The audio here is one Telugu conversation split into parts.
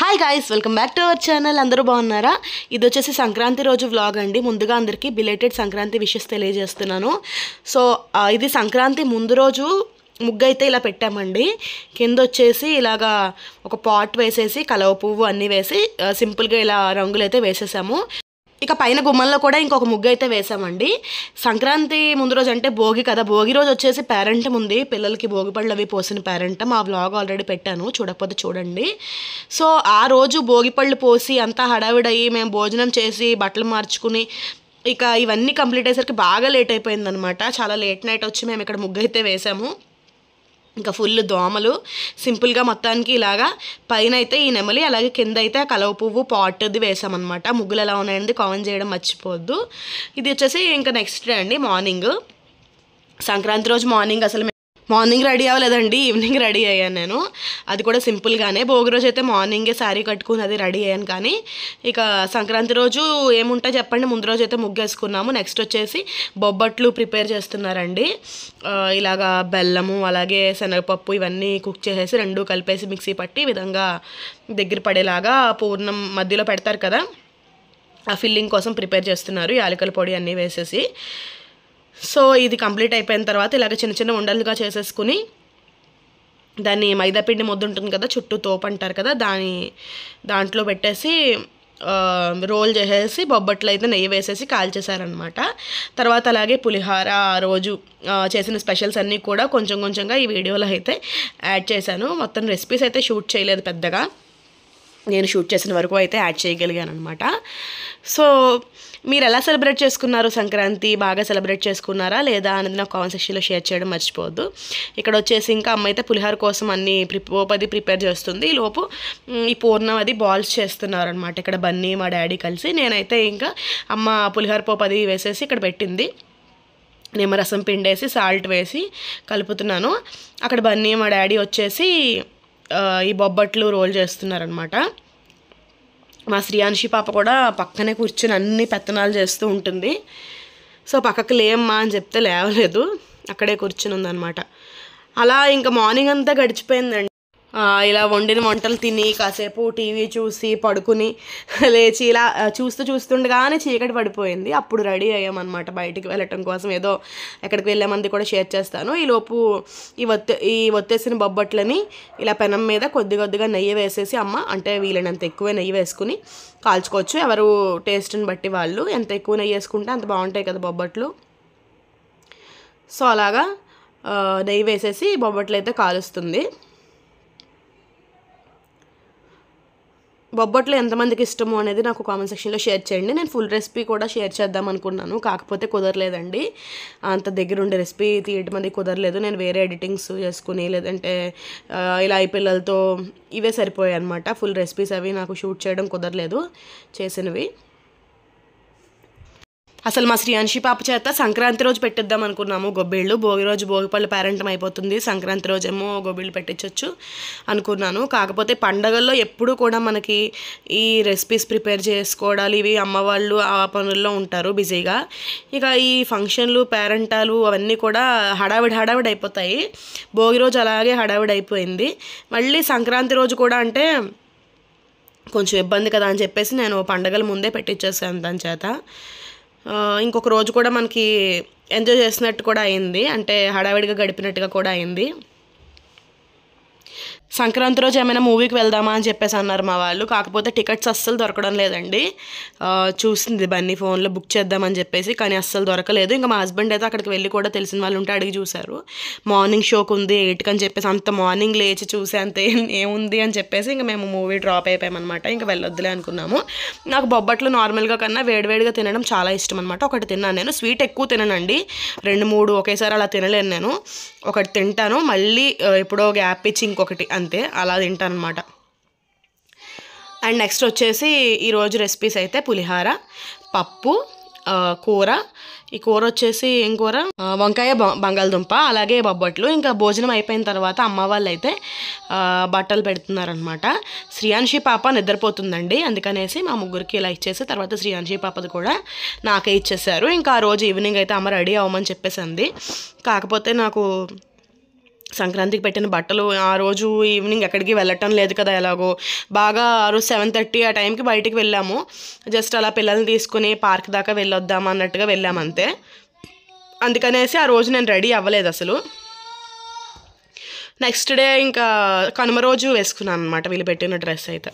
Hi guys, welcome back to our channel. అందరూ బాగున్నారా? ఇది వచ్చేసి సంక్రాంతి రోజు వ్లాగ్ అండి. ముందుగా అందరికీ బిలేటెడ్ సంక్రాంతి విషెస్ తెలియజేస్తున్నాను. సో ఇది సంక్రాంతి ముందు రోజు ముగ్గు అయితే ఇలా పెట్టామండి. కింద వచ్చేసి ఇలాగా ఒక పాట్ వేసేసి కలవ పువ్వు అన్నీ వేసి సింపుల్గా ఇలా రంగులు అయితే వేసేసాము. ఇక పైన గుమ్మంలో కూడా ఇంకొక ముగ్గు అయితే వేసామండి. సంక్రాంతి ముందు రోజు అంటే భోగి కదా, భోగి రోజు వచ్చేసి పేరెంటం ఉంది. పిల్లలకి భోగి పళ్ళు అవి పోసిన పేరెంటం. ఆ వ్లాగ్ ఆల్రెడీ పెట్టాను, చూడకపోతే చూడండి. సో ఆ రోజు భోగి పళ్ళు పోసి అంతా హడావిడయ్యి మేము భోజనం చేసి బట్టలు మార్చుకుని ఇక ఇవన్నీ కంప్లీట్ అయ్యేసరికి బాగా లేట్ అయిపోయిందనమాట. చాలా లేట్ నైట్ వచ్చి మేము ఇక్కడ ముగ్గు అయితే వేసాము. ఇంకా ఫుల్ దోమలు. సింపుల్గా మొత్తానికి ఇలాగా పైన అయితే ఈ నెమలి, అలాగే కింద అయితే కలవ పువ్వు పాట్ది వేసామన్నమాట. ముగ్గులు ఎలా ఉన్నాయండి కామెంట్ చేయడం మర్చిపోవద్దు. ఇది వచ్చేసి ఇంకా నెక్స్ట్ డే అండి, మార్నింగ్ సంక్రాంతి రోజు మార్నింగ్ రెడీ అవ్వలేదండి, ఈవినింగ్ రెడీ అయ్యాను నేను. అది కూడా సింపుల్గానే. భోగి రోజు అయితే మార్నింగే శారీ కట్టుకుని అది రెడీ అయ్యాను. కానీ ఇక సంక్రాంతి రోజు ఏముంటాయి చెప్పండి, ముందు రోజు అయితే ముగ్గేసుకున్నాము. నెక్స్ట్ వచ్చేసి బొబ్బట్లు ప్రిపేర్ చేస్తున్నారండి. ఇలాగా బెల్లము అలాగే శనగపప్పు ఇవన్నీ కుక్ చేసేసి రెండు కలిపేసి మిక్సీ పట్టి ఈ విధంగా దగ్గర పడేలాగా పూర్ణం మధ్యలో పెడతారు కదా, ఆ ఫిల్లింగ్ కోసం ప్రిపేర్ చేస్తున్నారు. యాలకుల పొడి అన్నీ వేసేసి. సో ఇది కంప్లీట్ అయిపోయిన తర్వాత ఇలాగ చిన్న చిన్న ఉండలుగా చేసేసుకుని దాన్ని మైదాపిండి ముద్ద ఉంటుంది కదా, చుట్టూ తోపు అంటారు కదా, దాంట్లో పెట్టేసి రోల్ చేసేసి బొబ్బట్లు అయితే నెయ్యి వేసేసి కాల్చేసారనమాట. తర్వాత అలాగే పులిహార ఆ రోజు చేసిన స్పెషల్స్ అన్నీ కూడా కొంచెం కొంచెంగా ఈ వీడియోలో అయితే యాడ్ చేశాను. మొత్తం రెసిపీస్ అయితే షూట్ చేయలేదు పెద్దగా, నేను షూట్ చేసిన వరకు అయితే యాడ్ చేయగలిగాను అనమాట. సో మీరు ఎలా సెలబ్రేట్ చేసుకున్నారు సంక్రాంతి? బాగా సెలబ్రేట్ చేసుకున్నారా లేదా అనేది నాకు కామెంట్ సెక్షన్లో షేర్ చేయడం మర్చిపోవద్దు. ఇక్కడ వచ్చేసి ఇంకా అమ్మ అయితే పులిహార కోసం అన్ని ప్రిపేర్ చేస్తుంది. ఈ లోపు ఈ పూర్ణం అది బాల్స్ చేస్తున్నారనమాట. ఇక్కడ బన్నీ మా డాడీ కలిసి. నేనైతే ఇంకా అమ్మ పులిహార పోపు అది వేసేసి ఇక్కడ పెట్టింది. నిమ్మరసం పిండేసి సాల్ట్ వేసి కలుపుతున్నాను. అక్కడ బన్నీ మా డాడీ వచ్చేసి ఈ బొబ్బట్లు రోల్ చేస్తున్నారనమాట. మా శ్రీయాన్షి పాప కూడా పక్కనే కూర్చొని అన్ని పెత్తనాలు చేస్తూ ఉంటుంది. సో పక్కకు లేమ్మా అని చెప్తే లేవలేదు, అక్కడే కూర్చుని ఉందన్నమాట. అలా ఇంకా మార్నింగ్ అంతా గడిచిపోయిందండి. ఇలా వండిన వంటలు తిని కాసేపు టీవీ చూసి పడుకుని లేచి ఇలా చూస్తుండగానే చీకటి పడిపోయింది. అప్పుడు రెడీ అయ్యామన్నమాట బయటికి వెళ్ళటం కోసం. ఏదో ఎక్కడికి వెళ్ళామంది కూడా షేర్ చేస్తాను. ఈలోపు ఈ ఒత్తేసిన బొబ్బట్లని ఇలా పెనం మీద కొద్దిగా నెయ్యి వేసేసి అమ్మ, అంటే వీలైనంత ఎక్కువ నెయ్యి వేసుకుని కాల్చుకోవచ్చు, ఎవరు టేస్ట్ని బట్టి వాళ్ళు. ఎంత ఎక్కువ నెయ్యి వేసుకుంటే అంత బాగుంటాయి కదా బొబ్బట్లు. సో అలాగా నెయ్యి వేసేసి బొబ్బట్లు అయితే కాలుస్తుంది. బొబ్బట్లు ఎంతమందికి ఇష్టమో అనేది నాకు కామెంట్ సెక్షన్లో షేర్ చేయండి. నేను ఫుల్ రెసిపీ కూడా షేర్ చేద్దాం అనుకున్నాను, కాకపోతే కుదరలేదండి. అంత దగ్గర ఉండే రెసిపీ తీయటం అది కుదరలేదు. నేను వేరే ఎడిటింగ్స్ చేసుకుని లేదంటే ఇలా ఈ పిల్లలతో ఇవే సరిపోయాయి అనమాట. ఫుల్ రెసిపీస్ అవి నాకు షూట్ చేయడం కుదరలేదు చేసినవి. అసలు మా శ్రీయాన్షి పాప చేత సంక్రాంతి రోజు పెట్టిద్దాం అనుకున్నాము గొబ్బిళ్ళు. భోగి రోజు భోగిపళ్ళు పేరెంటం అయిపోతుంది, సంక్రాంతి రోజేమో గొబ్బిళ్ళు పెట్టించవచ్చు అనుకున్నాను. కాకపోతే పండగల్లో ఎప్పుడూ కూడా మనకి ఈ రెసిపీస్ ప్రిపేర్ చేసుకోవడాలు ఇవి అమ్మవాళ్ళు ఆ పనుల్లో ఉంటారు బిజీగా. ఇక ఈ ఫంక్షన్లు పేరెంటాలు అవన్నీ కూడా హడావిడి అయిపోతాయి. భోగి రోజు అలాగే హడావిడి అయిపోయింది. మళ్ళీ సంక్రాంతి రోజు కూడా అంటే కొంచెం ఇబ్బంది కదా అని చెప్పేసి నేను పండగల ముందే పెట్టించేసాను దాని చేత. ఇంకొక రోజు కూడా మనకి ఎంజాయ్ చేసినట్టు కూడా అయింది, అంటే హడావిడిగా గడిపినట్టుగా కూడా అయింది. సంక్రాంతి రోజు ఏమైనా మూవీకి వెళ్దామా అని చెప్పేసి అన్నారు మా వాళ్ళు. కాకపోతే టికెట్స్ అస్సలు దొరకడం లేదండి. చూసింది బన్నీ ఫోన్లో బుక్ చేద్దామని చెప్పేసి, కానీ అస్సలు దొరకలేదు. ఇంకా మా హస్బెండ్ అయితే అక్కడికి వెళ్ళి కూడా తెలిసిన వాళ్ళు ఉంటే అడిగి చూశారు. మార్నింగ్ షోకి ఉంది 8కి అని చెప్పేసి, అంత మార్నింగ్ లేచి చూసే అంత ఏముంది అని చెప్పేసి ఇంకా మేము మూవీ డ్రాప్ అయిపోయామన్నమాట. ఇంకా వెళ్ళొద్దులే అనుకున్నాము. నాకు బొబ్బట్లు నార్మల్గా కన్నా వేడివేడిగా తినడం చాలా ఇష్టం అనమాట. ఒకటి తిన్నాను నేను. స్వీట్ ఎక్కువ తిననండి, 2-3 ఒకేసారి అలా తినలేను నేను. ఒకటి తింటాను, మళ్ళీ ఎప్పుడో గ్యాప్ ఇచ్చి ఇంకొకటి, అంతే అలా తింటాను అనమాట. అండ్ నెక్స్ట్ వచ్చేసి ఈరోజు రెసిపీస్ అయితే పులిహార, పప్పు, కూర. ఈ కూర వచ్చేసి ఏం కూర, వంకాయ బంగాళదుంప, అలాగే బొబ్బట్లు. ఇంకా భోజనం అయిపోయిన తర్వాత అమ్మ వాళ్ళు అయితే బట్టలు పెడుతున్నారనమాట. శ్రీయాన్షి పాప నిద్రపోతుందండి, అందుకనేసి మా ముగ్గురికి ఇలా ఇచ్చేసి తర్వాత శ్రీయాన్షి పాపది కూడా నాకే ఇచ్చేసారు. ఇంకా ఆ రోజు ఈవినింగ్ అయితే అమ్మ రెడీ అవ్వమని చెప్పేసింది. కాకపోతే నాకు సంక్రాంతికి పెట్టిన బట్టలు ఆ రోజు ఈవినింగ్ ఎక్కడికి వెళ్ళటం లేదు కదా, ఎలాగో బాగా ఆ రోజు 7:30 ఆ టైంకి బయటికి వెళ్ళాము. జస్ట్ అలా పిల్లల్ని తీసుకుని పార్క్ దాకా వెళ్ళొద్దాం అన్నట్టుగా వెళ్ళాము అంతే. అందుకనేసి ఆ రోజు నేను రెడీ అవ్వలేదు అసలు. నెక్స్ట్ డే ఇంకా కనుమ రోజు వేసుకున్నాను అనమాట వీళ్ళు పెట్టిన డ్రెస్ అయితే.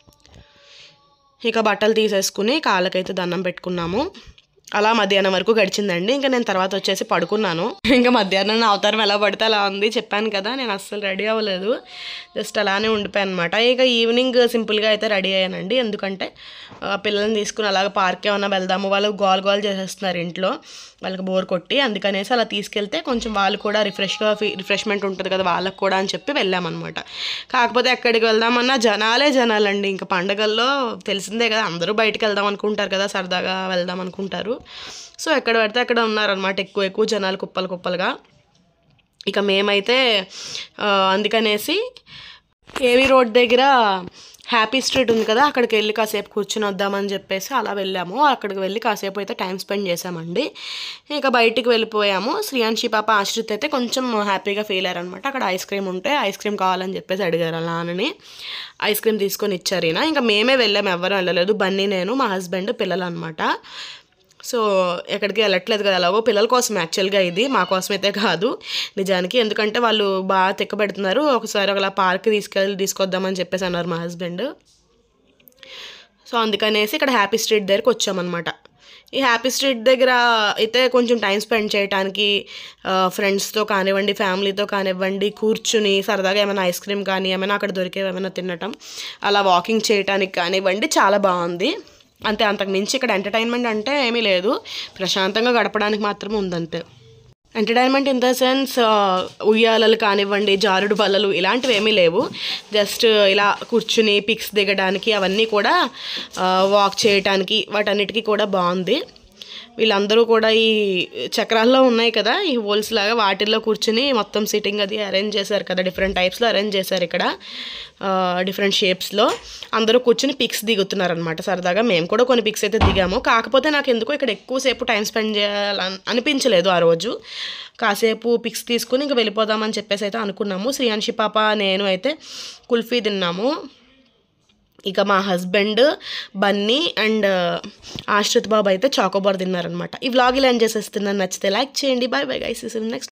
ఇక బట్టలు తీసేసుకుని కాళ్ళకైతే దండం పెట్టుకున్నాము. అలా మధ్యాహ్నం వరకు గడిచిందండి. ఇంకా నేను తర్వాత వచ్చేసి పడుకున్నాను. ఇంకా మధ్యాహ్నం నా అవతారం ఎలా పడితే అలా ఉంది. చెప్పాను కదా నేను అస్సలు రెడీ అవ్వలేదు, జస్ట్ అలానే ఉండిపోయాను అనమాట. ఇక ఈవినింగ్ సింపుల్గా అయితే రెడీ అయ్యానండి. ఎందుకంటే పిల్లల్ని తీసుకుని అలాగ పార్క్ ఏమన్నా వెళ్దాము, వాళ్ళు గోల్ చేసేస్తున్నారు ఇంట్లో, వాళ్ళకి బోర్ కొట్టి. అందుకనేసి అలా తీసుకెళ్తే కొంచెం వాళ్ళు కూడా రిఫ్రెష్మెంట్ ఉంటుంది కదా వాళ్ళకు కూడా అని చెప్పి వెళ్ళామన్నమాట. కాకపోతే ఎక్కడికి వెళ్దామన్నా జనాలండి. ఇంకా పండగల్లో తెలిసిందే కదా, అందరూ బయటికి వెళ్దాం అనుకుంటారు కదా, సరదాగా వెళ్దాం అనుకుంటారు. సో ఎక్కడ పడితే అక్కడ ఉన్నారనమాట, ఎక్కువ జనాలు కుప్పలుగా. ఇక మేమైతే అందుకనేసి కేవీ రోడ్ దగ్గర హ్యాపీ స్ట్రీట్ ఉంది కదా, అక్కడికి వెళ్ళి కాసేపు కూర్చుని వద్దామని చెప్పేసి అలా వెళ్ళాము. అక్కడికి వెళ్ళి కాసేపు అయితే టైం స్పెండ్ చేసామండి. ఇక బయటికి వెళ్ళిపోయాము. శ్రీయాన్షి పాప ఆశ్రిత్ అయితే కొంచెం హ్యాపీగా ఫీల్ అయ్యారనమాట. అక్కడ ఐస్ క్రీమ్ ఉంటే ఐస్ క్రీమ్ కావాలని చెప్పేసి అడిగారు. అలా అని ఐస్ క్రీమ్ తీసుకొని ఇచ్చారు ఈయన. ఇంకా మేమే వెళ్ళాము, ఎవరూ వెళ్ళలేదు. బన్నీ, నేను, మా హస్బెండ్, పిల్లలు అనమాట. సో ఎక్కడికి వెళ్ళట్లేదు కదా, అలాగో పిల్లల కోసం యాక్చువల్గా ఇది, మా కోసం అయితే కాదు నిజానికి. ఎందుకంటే వాళ్ళు బాగా తిక్కబెడుతున్నారు. ఒకసారి అలా పార్క్ తీసుకొద్దామని చెప్పేసి అన్నారు మా హస్బెండ్. సో అందుకనేసి ఇక్కడ హ్యాపీ స్ట్రీట్ దగ్గరికి వచ్చామన్నమాట. ఈ హ్యాపీ స్ట్రీట్ దగ్గర అయితే కొంచెం టైం స్పెండ్ చేయడానికి ఫ్రెండ్స్తో కానివ్వండి, ఫ్యామిలీతో కానివ్వండి, కూర్చుని సరదాగా ఏమైనా ఐస్ క్రీమ్ కానీ ఏమైనా అక్కడ దొరికేవి ఏమైనా తినటం, అలా వాకింగ్ చేయడానికి కానివ్వండి, చాలా బాగుంది. అంతే, అంతకు మించి ఇక్కడ ఎంటర్టైన్మెంట్ అంటే ఏమీ లేదు, ప్రశాంతంగా గడపడానికి మాత్రమే ఉందంతే. ఎంటర్టైన్మెంట్ ఇన్ ద సెన్స్ ఉయ్యాలలు కానివ్వండి, జారుడు బల్లలు ఇలాంటివి ఏమీ లేవు. జస్ట్ ఇలా కూర్చుని పిక్స్ దిగడానికి అవన్నీ కూడా వాక్ చేయడానికి వాటన్నిటికీ కూడా బాగుంది. వీళ్ళందరూ కూడా ఈ చక్రాల్లో ఉన్నాయి కదా, ఈ హోల్స్ లాగా, వాటిల్లో కూర్చుని మొత్తం సిట్టింగ్ అది అరేంజ్ చేశారు కదా, డిఫరెంట్ టైప్స్లో అరేంజ్ చేశారు ఇక్కడ, డిఫరెంట్ షేప్స్లో. అందరూ కూర్చుని పిక్స్ దిగుతున్నారనమాట సరదాగా. మేము కూడా కొన్ని పిక్స్ అయితే దిగాము. కాకపోతే నాకు ఎందుకో ఇక్కడ ఎక్కువసేపు టైం స్పెండ్ చేయాలని అనిపించలేదు ఆ రోజు. కాసేపు పిక్స్ తీసుకుని ఇంకా వెళ్ళిపోదామని చెప్పేసి అయితే అనుకున్నాము. శ్రీయాన్షి పాప, నేను అయితే కుల్ఫీ తిన్నాము. ఇక మా హస్బెండ్, బన్నీ అండ్ ఆశ్రిత్ బాబు అయితే చాకోబార్ తిన్నారనమాట. ఈ వ్లాగ్ ఇలా ఎంజాయ్ చేసేస్తున్నాను. నచ్చితే లైక్ చేయండి. Bye guys, see you next.